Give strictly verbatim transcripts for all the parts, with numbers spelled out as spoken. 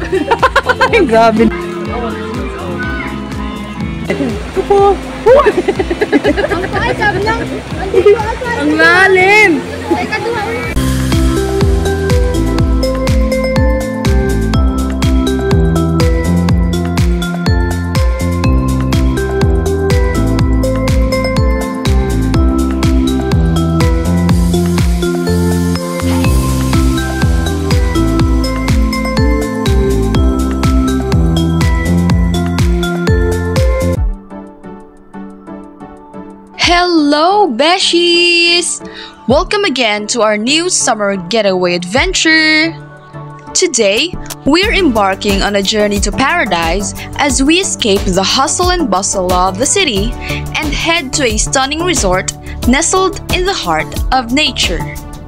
Ay, grabe. Ito po. Ang paay, sabi lang. Ang lalim. Teka, duha ulit. Hello, Beshies! Welcome again to our new summer getaway adventure. Today, we're embarking on a journey to paradise as we escape the hustle and bustle of the city and head to a stunning resort nestled in the heart of nature.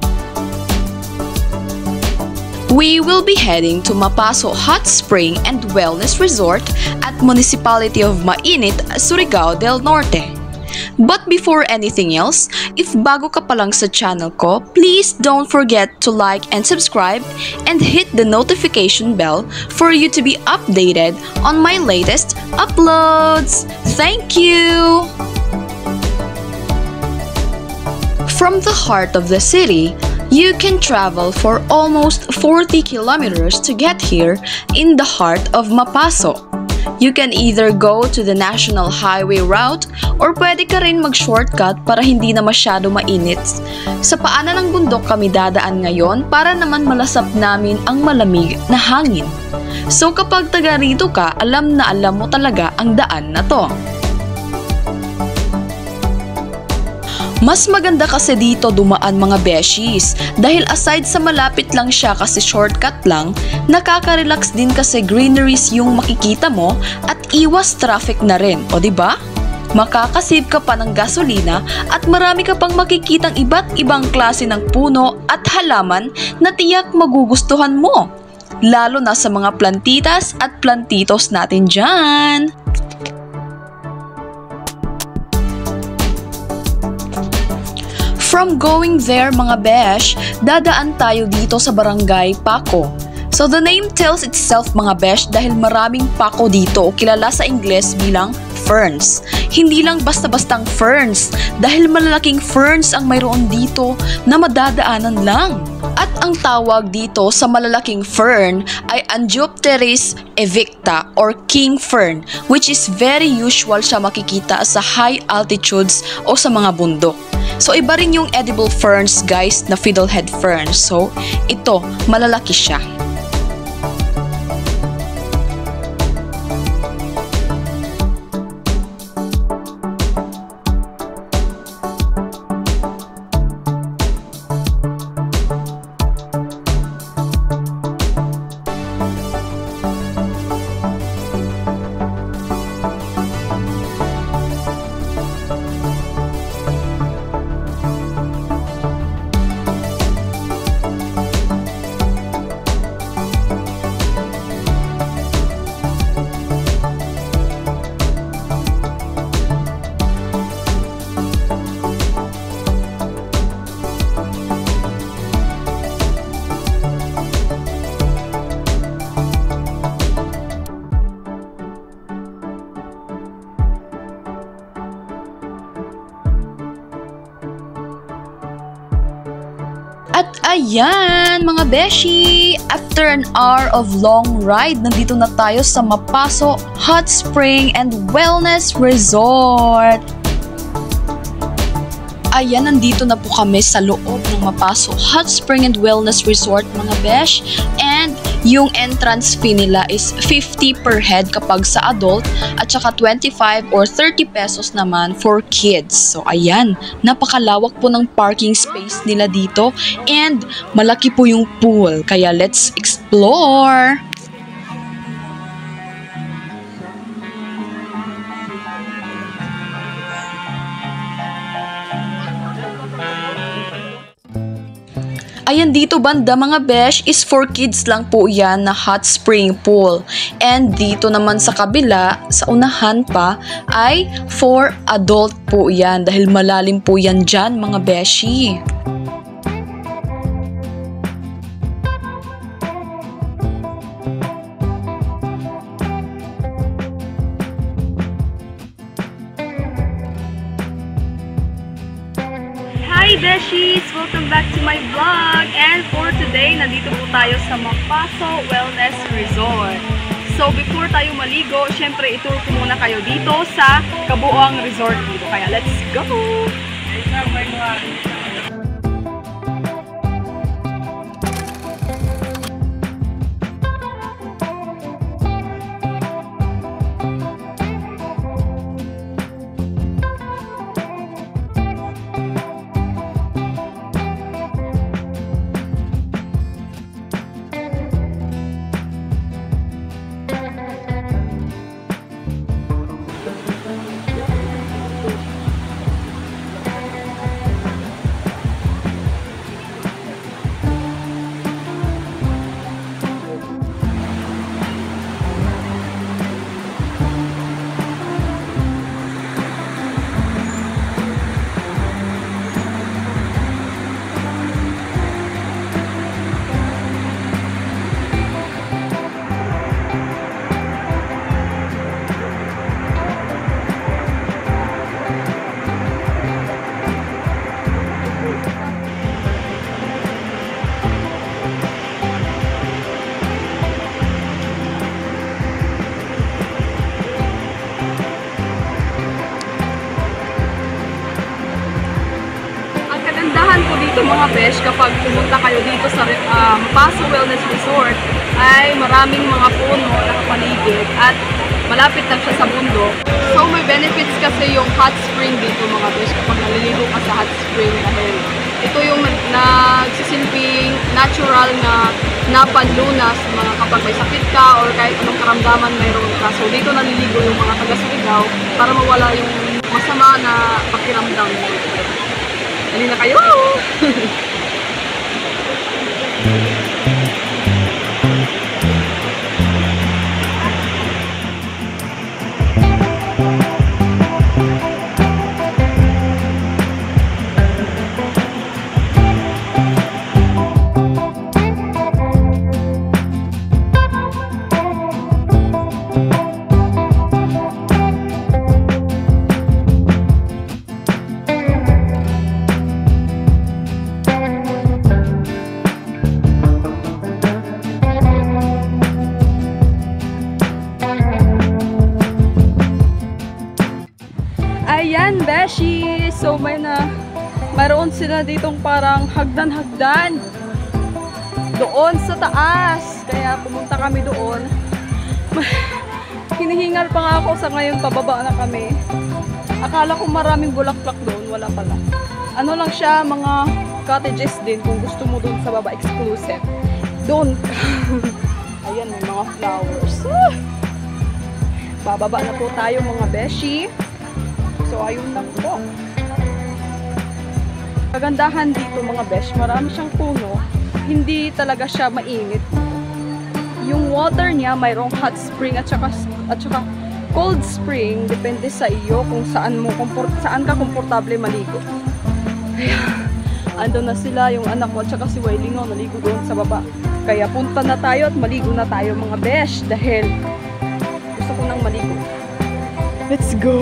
We will be heading to Mapaso Hot Spring and Wellness Resort at Municipality of Mainit, Surigao del Norte. But before anything else, if bago ka pa lang sa channel ko, please don't forget to like and subscribe and hit the notification bell for you to be updated on my latest uploads. Thank you! From the heart of the city, you can travel for almost forty kilometers to get here in the heart of Mapaso. You can either go to the National Highway route or pwede ka rin mag-shortcut para hindi na masyado mainit. Sa paanan ng bundok kami dadaan ngayon para naman malasap namin ang malamig na hangin. So kapag taga rito ka, alam na alam mo talaga ang daan na to. Mas maganda kasi dito dumaan mga beshies dahil aside sa malapit lang siya kasi shortcut lang, nakaka-relax din kasi greeneries yung makikita mo at iwas traffic na rin, o diba? Makakasave ka pa ng gasolina at marami ka pang makikitang iba't ibang klase ng puno at halaman na tiyak magugustuhan mo, lalo na sa mga plantitas at plantitos natin dyan. From going there mga besh, dadaan tayo dito sa Barangay Paco. So the name tells itself mga besh dahil maraming pako dito o kilala sa Ingles bilang ferns. Hindi lang basta-bastang ferns dahil malalaking ferns ang mayroon dito na madadaanan lang. At ang tawag dito sa malalaking fern ay Angiopteris evicta or king fern, which is very usual siya makikita sa high altitudes o sa mga bundok. So iba rin yung edible ferns guys na fiddlehead ferns. So ito, malalaki siya. At ayan mga beshi, after an hour of long ride, nandito na tayo sa Mapaso Hot Spring and Wellness Resort. Ayan, nandito na po kami sa loob ng Mapaso Hot Spring and Wellness Resort mga besh. And yung entrance fee nila is fifty per head kapag sa adult at saka twenty-five or thirty pesos naman for kids. So ayan, napakalawak po ng parking space nila dito and malaki po yung pool. Kaya let's explore! Ayan, dito banda mga besh is for kids lang po yan na hot spring pool. And dito naman sa kabila, sa unahan pa, ay for adult po yan dahil malalim po yan dyan mga beshi. Beshies! Welcome back to my vlog! And for today, nandito po tayo sa Mapaso Wellness Resort. So before tayo maligo, syempre itour ko muna kayo dito sa kabuoang resort dito. Kaya let's go! Dito mga besh, kapag pumunta kayo dito sa um, Mapaso Wellness Resort ay maraming mga puno nakapaligid at malapit lang siya sa bundok. So may benefits kasi yung hot spring dito mga besh kapag naliligo ka sa hot spring dahil ito yung nagsisilbing natural na napanlunas mga kapag may sakit ka or kahit anong karamdaman mayroon ka. So dito naliligo yung mga taga-Surigao para mawala yung masama na pakiramdam mo. Dali na kayo! Ayan, Beshi! So may na mayroon sila ditong parang hagdan-hagdan doon sa taas. Kaya pumunta kami doon. Hinihingal pa nga ako sa ngayon, pababa na kami. Akala ko maraming bulaklak doon, wala pala. Ano lang siya, mga cottages din kung gusto mo doon sa baba, exclusive. Doon ka. Ayan, may mga flowers. Ah! Bababa na po tayo mga Beshi. So, ayun lang po. Kagandahan dito mga besh, marami siyang puno. Hindi talaga siya mainit. Yung water niya, mayroong hot spring at saka, at saka cold spring. Depende sa iyo kung saan, mo, saan ka komportable maligo. Kaya, ando na sila, yung anak ko at saka si Wailingo, naligo doon sa baba. Kaya punta na tayo at maligo na tayo mga besh dahil gusto ko nang maligo. Let's go!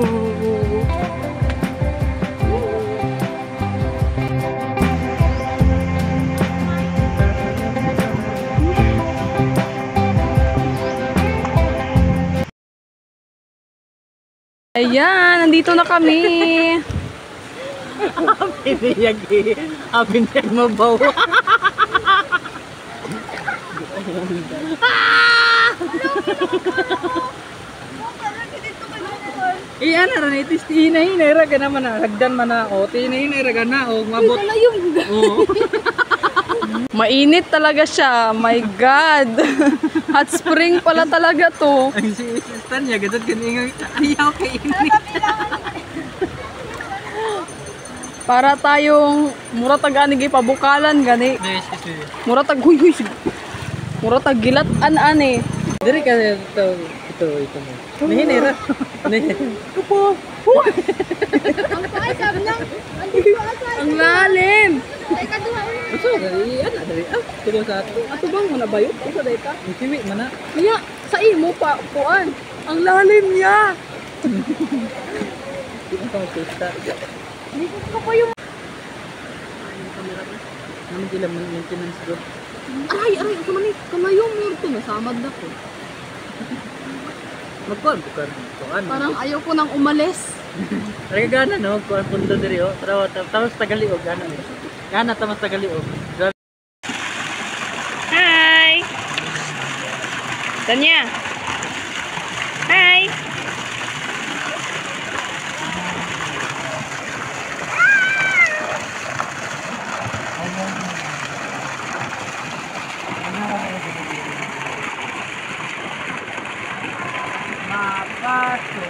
Ayan, nandito na kami. Piniyag eh. Piniyag mabaw. Iyan na rin, itis tinay-inay raga naman na, hagdan man na ako, tinay-inay raga na, o mabot. Oo. Mainit talaga siya, my God. Hot spring pala talaga to. Ang si-assistant niya, gadot kaningang, ayaw kay init. Para tayong mura taga ni pabukalan gani. Mura tag huy huy. Mura tag gilat an-an eh. Diri ka ito, ito, ito mo. Nahinira. Ito po. Ang paay sabi nang andito asa. Ang lalim. Ay kaduha ulit. Gusto, dari, ano, dari, ah, tulo sa ato. Ato bang mo na ba yun? Isa data. Isiwi, mana. Iya, sa imo pa, puan. Ang lalim niya. Hindi ka magkita. Hindi ko pa yung... Naman sila may maintenance doon. Aray, aray, ako man eh. Kamayo mo ito. Nasamad na ko. Magkuhan ko kan. Kuhan. Parang ayaw ko nang umalis. Ay gana no, kuhan punta diri oh. Tara, tapos tagaliog gana ni. Gana tamas tagaliog. Hi! Tanya! Hi! Mapato.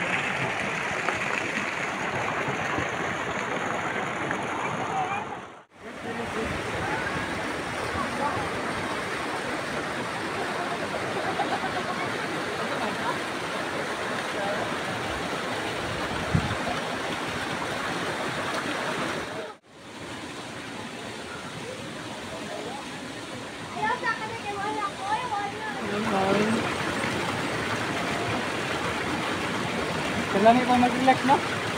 Kailangan pa mag-relax, no?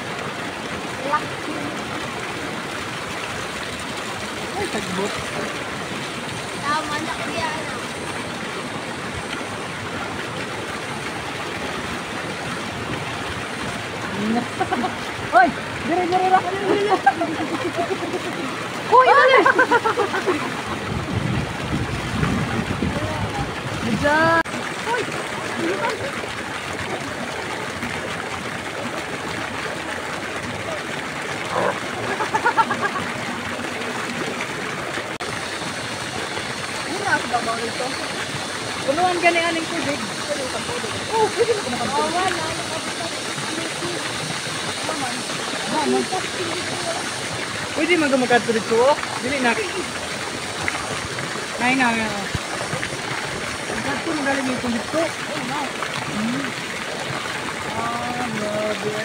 Ay, tagbot. Tama na kaya ano. Hoy! Dire, dire lang! Uy, ano? Diyan! Punuan gani aning tubig. Oh, pwede mo na Oh, wala. pwede man ka magkadto dito. Oh. Dili na. Nay na. Magkadto mo galing yung dito. Hmm. Ah, grabe.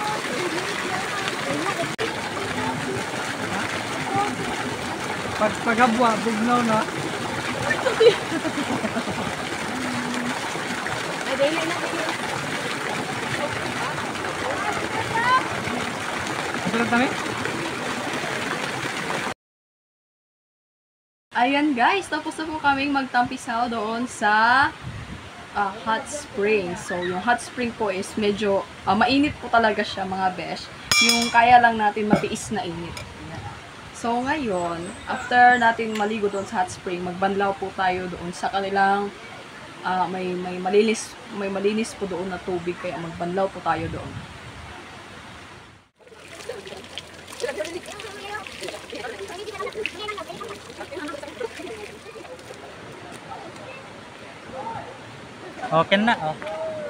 Pag paghabwa, bugnaw na. Ay, dili na. Asa lang kami? Ayan guys, tapos na po kaming magtampisaw doon sa ah, hot spring. So, yung hot spring po is medyo ah, mainit po talaga siya mga besh. Yung kaya lang natin matiis na init. Ayan. So, ngayon, after natin maligo doon sa hot spring, magbanlaw po tayo doon sa kanilang ah, may, may, malinis, may malinis po doon na tubig. Kaya magbanlaw po tayo doon. Okay na, oh.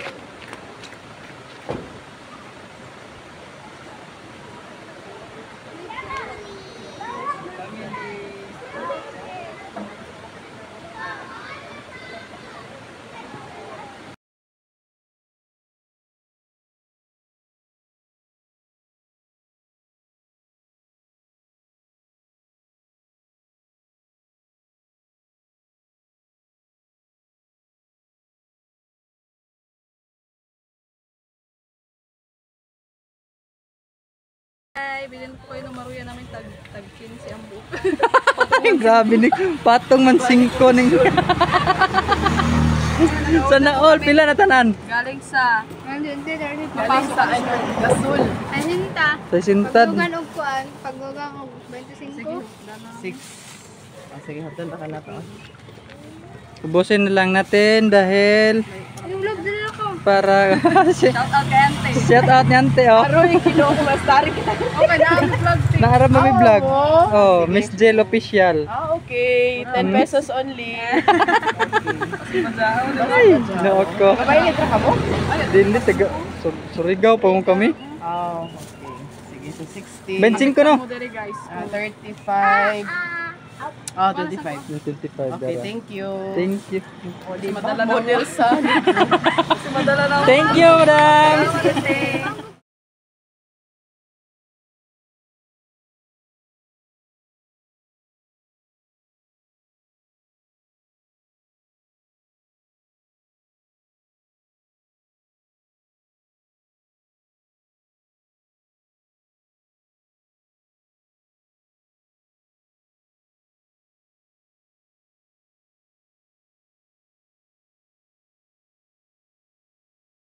Ay, bilhin po kayo ng maruya namin tag, tag quince ang buka. Ay, grabe ni patong man singko ning. Sana all pila na tanan. Galing sa, Nandun din, nandun. galing sa ano, gasol. Ayun ta. Sa sintad. Pagdugan og kuan, pagdugan og twenty-five. six. Ah, sige, hotel ka na to. Ubusin na lang natin dahil Yung loob din ako. para Shout out kay Ante. shout out ni Ante, oh. Aroy, kilo ko mas tari kita. Okay, na ang vlog si. Naarap mo may vlog. Oh, Miss Jel official. Ah, okay. ten pesos only. Ay, nook ko. Babae, litra ka mo? Dili taga Sur- Surigao pa mo kami. Oh, okay. Sige, so sixty. Bensin ko no. Modere guys. Ah, thirty-five. Oh, twenty-five. twenty-five. Okay, dara. thank you. Thank you. O, di ba? Madala na Model sa... Kasi madala na. Thank you, madam. Thank you.